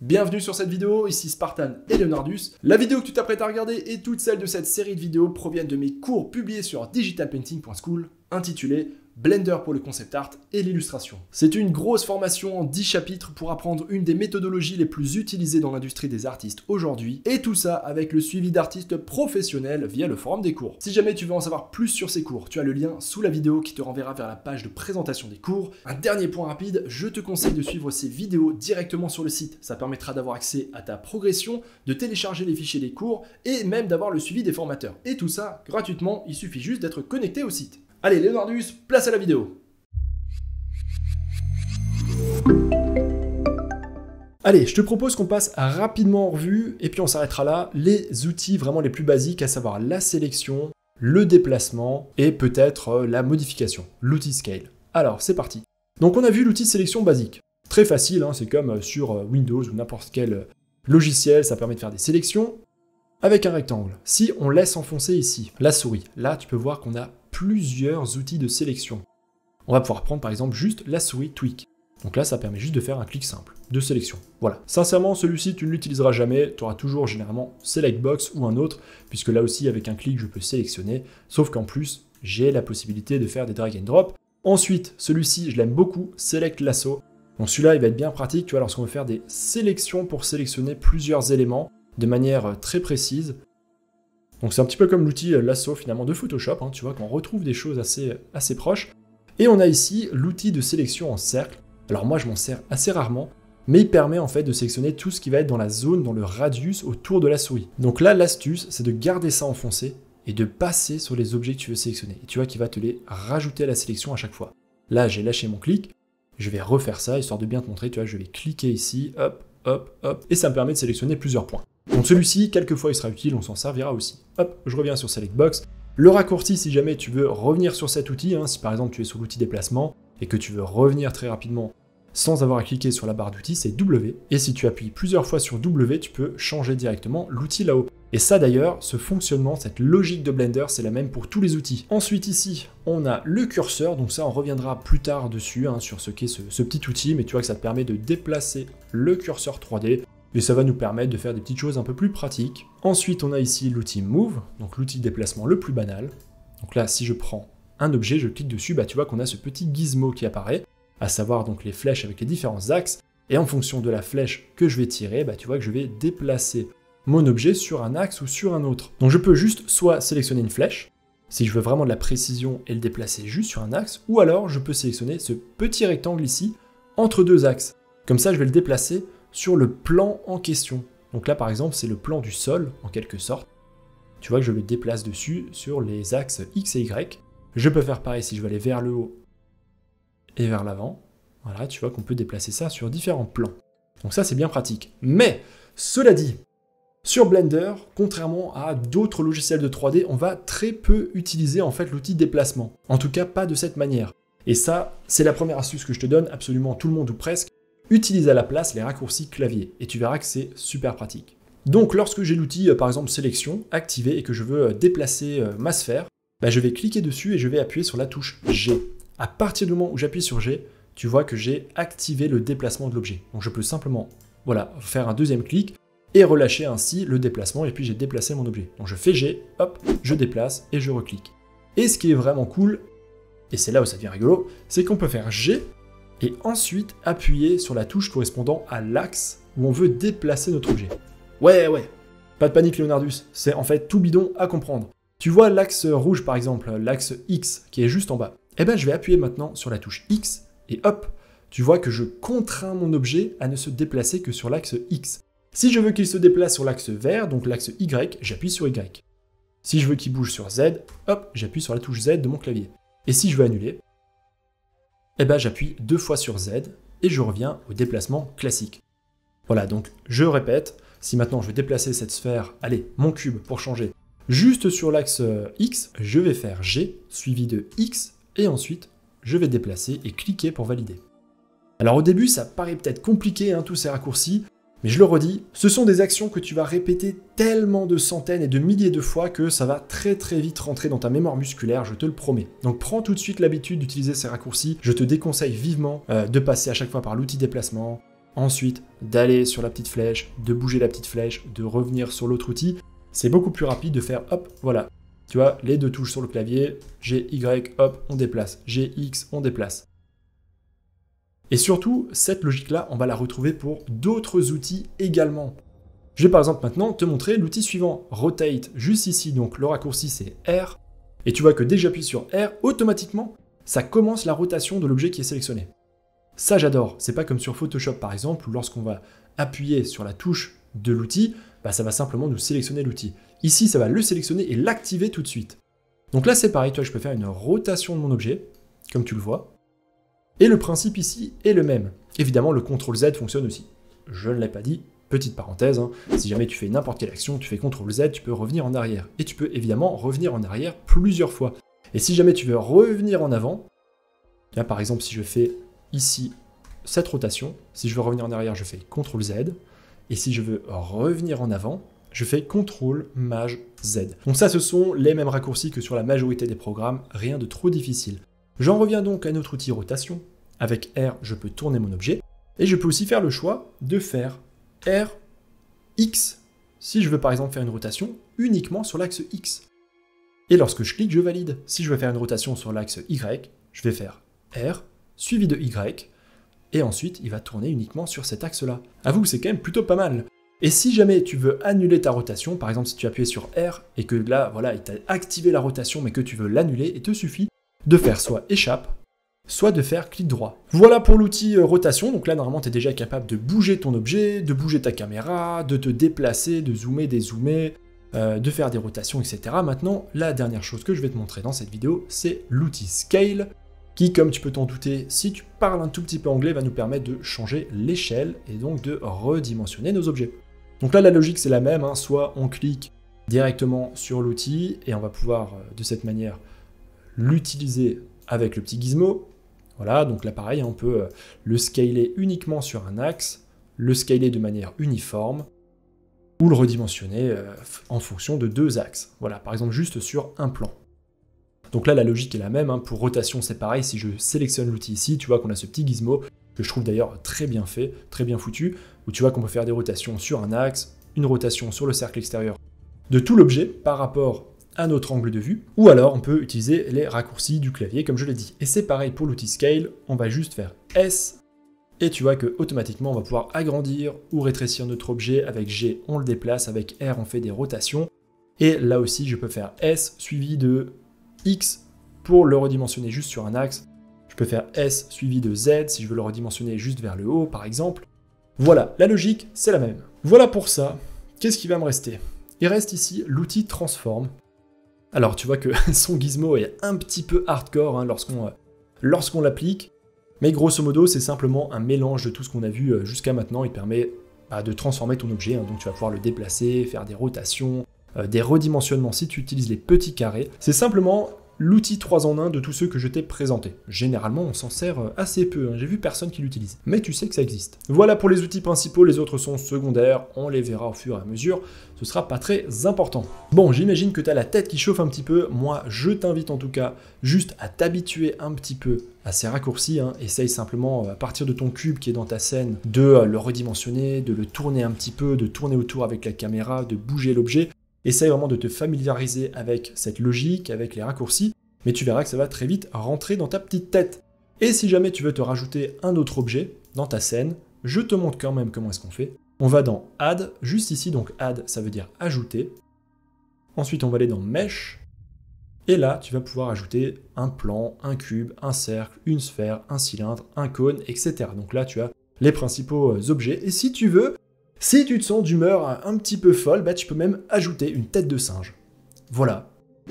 Bienvenue sur cette vidéo, ici Spartan et Leonardus. La vidéo que tu t'apprêtes à regarder et toutes celles de cette série de vidéos proviennent de mes cours publiés sur digitalpainting.school intitulés Blender pour le concept art et l'illustration. C'est une grosse formation en 10 chapitres pour apprendre une des méthodologies les plus utilisées dans l'industrie des artistes aujourd'hui, et tout ça avec le suivi d'artistes professionnels via le forum des cours. Si jamais tu veux en savoir plus sur ces cours, tu as le lien sous la vidéo qui te renverra vers la page de présentation des cours. Un dernier point rapide, je te conseille de suivre ces vidéos directement sur le site. Ça permettra d'avoir accès à ta progression, de télécharger les fichiers des cours et même d'avoir le suivi des formateurs. Et tout ça gratuitement, il suffit juste d'être connecté au site. Allez, Leonardus, place à la vidéo. Allez, je te propose qu'on passe rapidement en revue, et puis on s'arrêtera là, les outils vraiment les plus basiques, à savoir la sélection, le déplacement, et peut-être la modification, l'outil Scale. Alors, c'est parti. Donc on a vu l'outil sélection basique. Très facile, hein, c'est comme sur Windows ou n'importe quel logiciel, ça permet de faire des sélections avec un rectangle. Si on laisse enfoncer ici la souris, là tu peux voir qu'on a plusieurs outils de sélection. On va pouvoir prendre par exemple juste la souris Tweak. Donc là, ça permet juste de faire un clic simple de sélection. Voilà. Sincèrement, celui-ci, tu ne l'utiliseras jamais. Tu auras toujours généralement Select Box ou un autre, puisque là aussi, avec un clic, je peux sélectionner. Sauf qu'en plus, j'ai la possibilité de faire des drag and drop. Ensuite, celui-ci, je l'aime beaucoup, Select Lasso. Donc celui-là, il va être bien pratique, tu vois, lorsqu'on veut faire des sélections pour sélectionner plusieurs éléments de manière très précise. Donc c'est un petit peu comme l'outil Lasso finalement de Photoshop, hein, tu vois qu'on retrouve des choses assez proches. Et on a ici l'outil de sélection en cercle. Alors moi je m'en sers assez rarement, mais il permet en fait de sélectionner tout ce qui va être dans la zone, dans le radius autour de la souris. Donc là l'astuce c'est de garder ça enfoncé et de passer sur les objets que tu veux sélectionner. Et tu vois qu'il va te les rajouter à la sélection à chaque fois. Là j'ai lâché mon clic, je vais refaire ça histoire de bien te montrer, tu vois je vais cliquer ici, hop, hop, hop, et ça me permet de sélectionner plusieurs points. Donc celui-ci, quelquefois il sera utile, on s'en servira aussi. Hop, je reviens sur Select Box. Le raccourci, si jamais tu veux revenir sur cet outil, hein, si par exemple tu es sur l'outil déplacement et que tu veux revenir très rapidement sans avoir à cliquer sur la barre d'outils, c'est W. Et si tu appuies plusieurs fois sur W, tu peux changer directement l'outil là-haut. Et ça d'ailleurs, ce fonctionnement, cette logique de Blender, c'est la même pour tous les outils. Ensuite ici, on a le curseur, donc ça on reviendra plus tard dessus, hein, sur ce qu'est ce petit outil, mais tu vois que ça te permet de déplacer le curseur 3D. Et ça va nous permettre de faire des petites choses un peu plus pratiques. Ensuite, on a ici l'outil Move, donc l'outil de déplacement le plus banal. Donc là, si je prends un objet, je clique dessus, bah tu vois qu'on a ce petit gizmo qui apparaît, à savoir donc les flèches avec les différents axes. Et en fonction de la flèche que je vais tirer, bah tu vois que je vais déplacer mon objet sur un axe ou sur un autre. Donc je peux juste soit sélectionner une flèche, si je veux vraiment de la précision et le déplacer juste sur un axe, ou alors je peux sélectionner ce petit rectangle ici, entre deux axes. Comme ça, je vais le déplacer sur le plan en question. Donc là, par exemple, c'est le plan du sol, en quelque sorte. Tu vois que je le déplace dessus sur les axes X et Y. Je peux faire pareil si je veux aller vers le haut et vers l'avant. Voilà, tu vois qu'on peut déplacer ça sur différents plans. Donc ça, c'est bien pratique. Mais, cela dit, sur Blender, contrairement à d'autres logiciels de 3D, on va très peu utiliser en fait l'outil déplacement. En tout cas, pas de cette manière. Et ça, c'est la première astuce que je te donne, absolument tout le monde ou presque. Utilise à la place les raccourcis clavier et tu verras que c'est super pratique. Donc lorsque j'ai l'outil par exemple sélection activé et que je veux déplacer ma sphère, bah, je vais cliquer dessus et je vais appuyer sur la touche G. À partir du moment où j'appuie sur G, tu vois que j'ai activé le déplacement de l'objet. Donc je peux simplement voilà, faire un deuxième clic et relâcher ainsi le déplacement et puis j'ai déplacé mon objet. Donc je fais G, hop, je déplace et je reclique. Et ce qui est vraiment cool, et c'est là où ça devient rigolo, c'est qu'on peut faire G et ensuite appuyer sur la touche correspondant à l'axe où on veut déplacer notre objet. Ouais, pas de panique Leonardus, c'est en fait tout bidon à comprendre. Tu vois l'axe rouge par exemple, l'axe X qui est juste en bas. Eh ben je vais appuyer maintenant sur la touche X et hop, tu vois que je contrains mon objet à ne se déplacer que sur l'axe X. Si je veux qu'il se déplace sur l'axe vert, donc l'axe Y, j'appuie sur Y. Si je veux qu'il bouge sur Z, hop, j'appuie sur la touche Z de mon clavier. Et si je veux annuler, eh ben j'appuie 2 fois sur Z et je reviens au déplacement classique. Voilà, donc je répète, si maintenant je veux déplacer cette sphère, allez, mon cube pour changer, juste sur l'axe X, je vais faire G suivi de X et ensuite je vais déplacer et cliquer pour valider. Alors au début ça paraît peut-être compliqué tous ces raccourcis, mais je le redis, ce sont des actions que tu vas répéter tellement de centaines et de milliers de fois que ça va très vite rentrer dans ta mémoire musculaire, je te le promets. Donc prends tout de suite l'habitude d'utiliser ces raccourcis, je te déconseille vivement de passer à chaque fois par l'outil déplacement, ensuite d'aller sur la petite flèche, de bouger la petite flèche, de revenir sur l'autre outil. C'est beaucoup plus rapide de faire hop, voilà. Tu vois, les deux touches sur le clavier, G, Y, hop, on déplace. G, X, on déplace. Et surtout, cette logique-là, on va la retrouver pour d'autres outils également. Je vais par exemple maintenant te montrer l'outil suivant, Rotate, juste ici, donc le raccourci c'est R. Et tu vois que dès que j'appuie sur R, automatiquement, ça commence la rotation de l'objet qui est sélectionné. Ça j'adore, c'est pas comme sur Photoshop par exemple, où lorsqu'on va appuyer sur la touche de l'outil, bah, ça va simplement nous sélectionner l'outil. Ici, ça va le sélectionner et l'activer tout de suite. Donc là c'est pareil, toi je peux faire une rotation de mon objet, comme tu le vois. Et le principe ici est le même. Évidemment, le CTRL Z fonctionne aussi. Je ne l'ai pas dit, petite parenthèse, hein. Si jamais tu fais n'importe quelle action, tu fais CTRL Z, tu peux revenir en arrière. Et tu peux évidemment revenir en arrière plusieurs fois. Et si jamais tu veux revenir en avant, là par exemple si je fais ici cette rotation, si je veux revenir en arrière, je fais CTRL Z. Et si je veux revenir en avant, je fais CTRL Maj Z. Donc ça, ce sont les mêmes raccourcis que sur la majorité des programmes, rien de trop difficile. J'en reviens donc à notre outil rotation. Avec R, je peux tourner mon objet. Et je peux aussi faire le choix de faire R, X, si je veux par exemple faire une rotation uniquement sur l'axe X. Et lorsque je clique, je valide. Si je veux faire une rotation sur l'axe Y, je vais faire R, suivi de Y, et ensuite il va tourner uniquement sur cet axe-là. Avoue que c'est quand même plutôt pas mal. Et si jamais tu veux annuler ta rotation, par exemple si tu appuies sur R, et que là, voilà, il t'a activé la rotation, mais que tu veux l'annuler, il te suffit de faire soit échappe, soit de faire clic droit. Voilà pour l'outil rotation, donc là normalement tu es déjà capable de bouger ton objet, de bouger ta caméra, de te déplacer, de zoomer, dézoomer, de faire des rotations, etc. Maintenant, la dernière chose que je vais te montrer dans cette vidéo, c'est l'outil Scale, qui, comme tu peux t'en douter, si tu parles un tout petit peu anglais, va nous permettre de changer l'échelle et donc de redimensionner nos objets. Donc là la logique c'est la même, hein. Soit on clique directement sur l'outil et on va pouvoir de cette manière l'utiliser avec le petit gizmo. Voilà, donc là pareil, on peut le scaler uniquement sur un axe, le scaler de manière uniforme, ou le redimensionner en fonction de deux axes. Voilà, par exemple juste sur un plan. Donc là la logique est la même, hein. Pour rotation c'est pareil, si je sélectionne l'outil ici, tu vois qu'on a ce petit gizmo, que je trouve d'ailleurs très bien fait, très bien foutu, où tu vois qu'on peut faire des rotations sur un axe, une rotation sur le cercle extérieur de tout l'objet par rapport à notre angle de vue, ou alors on peut utiliser les raccourcis du clavier comme je l'ai dit. Et c'est pareil pour l'outil Scale, on va juste faire S, et tu vois que automatiquement on va pouvoir agrandir ou rétrécir notre objet. Avec G on le déplace, avec R on fait des rotations, et là aussi je peux faire S suivi de X pour le redimensionner juste sur un axe, je peux faire S suivi de Z si je veux le redimensionner juste vers le haut par exemple. Voilà, la logique c'est la même. Voilà pour ça, qu'est-ce qui va me rester? Il reste ici l'outil Transform. Alors tu vois que son gizmo est un petit peu hardcore hein, lorsqu'on l'applique, mais grosso modo c'est simplement un mélange de tout ce qu'on a vu jusqu'à maintenant. Il permet de transformer ton objet, hein, donc tu vas pouvoir le déplacer, faire des rotations, des redimensionnements si tu utilises les petits carrés. C'est simplement l'outil 3 en 1 de tous ceux que je t'ai présentés. Généralement on s'en sert assez peu, hein. J'ai vu personne qui l'utilise, mais tu sais que ça existe. Voilà pour les outils principaux, les autres sont secondaires, on les verra au fur et à mesure, ce sera pas très important. Bon, j'imagine que tu as la tête qui chauffe un petit peu, moi je t'invite en tout cas juste à t'habituer un petit peu à ces raccourcis, hein. Essaye simplement à partir de ton cube qui est dans ta scène, de le redimensionner, de le tourner un petit peu, de tourner autour avec la caméra, de bouger l'objet. Essaye vraiment de te familiariser avec cette logique, avec les raccourcis, mais tu verras que ça va très vite rentrer dans ta petite tête. Et si jamais tu veux te rajouter un autre objet dans ta scène, je te montre quand même comment est-ce qu'on fait. On va dans Add, juste ici, donc Add, ça veut dire ajouter. Ensuite, on va aller dans Mesh, et là, tu vas pouvoir ajouter un plan, un cube, un cercle, une sphère, un cylindre, un cône, etc. Donc là, tu as les principaux objets, et si tu veux, si tu te sens d'humeur un petit peu folle, tu peux même ajouter une tête de singe. Voilà.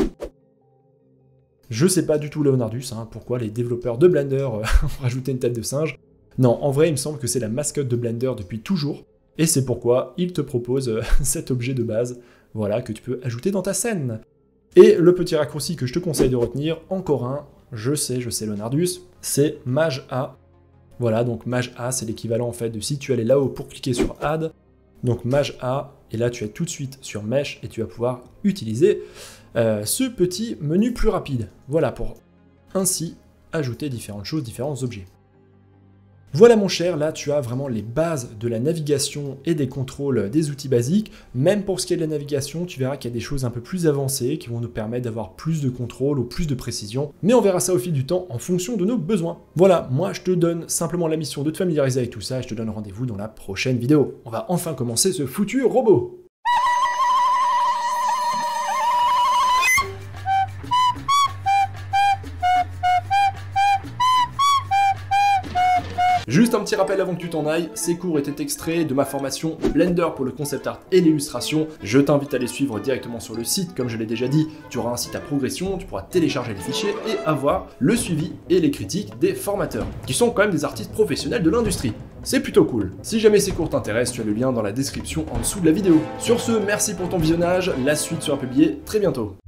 Je sais pas du tout Leonardus, hein, pourquoi les développeurs de Blender ont rajouté une tête de singe. Non, en vrai, il me semble que c'est la mascotte de Blender depuis toujours, et c'est pourquoi il te propose cet objet de base, voilà, que tu peux ajouter dans ta scène. Et le petit raccourci que je te conseille de retenir, encore un, je sais Leonardus, c'est Maj A. Voilà, donc Maj A, c'est l'équivalent en fait de si tu allais là-haut pour cliquer sur Add, donc Maj A, et là tu es tout de suite sur Mesh, et tu vas pouvoir utiliser ce petit menu plus rapide. Voilà, pour ainsi ajouter différentes choses, différents objets. Voilà mon cher, là tu as vraiment les bases de la navigation et des contrôles des outils basiques. Même pour ce qui est de la navigation, tu verras qu'il y a des choses un peu plus avancées qui vont nous permettre d'avoir plus de contrôle ou plus de précision. Mais on verra ça au fil du temps en fonction de nos besoins. Voilà, moi je te donne simplement la mission de te familiariser avec tout ça et je te donne rendez-vous dans la prochaine vidéo. On va enfin commencer ce foutu robot. Juste un petit rappel avant que tu t'en ailles, ces cours étaient extraits de ma formation Blender pour le concept art et l'illustration. Je t'invite à les suivre directement sur le site, comme je l'ai déjà dit, tu auras un site à progression, tu pourras télécharger les fichiers et avoir le suivi et les critiques des formateurs, qui sont quand même des artistes professionnels de l'industrie. C'est plutôt cool. Si jamais ces cours t'intéressent, tu as le lien dans la description en dessous de la vidéo. Sur ce, merci pour ton visionnage, la suite sera publiée très bientôt.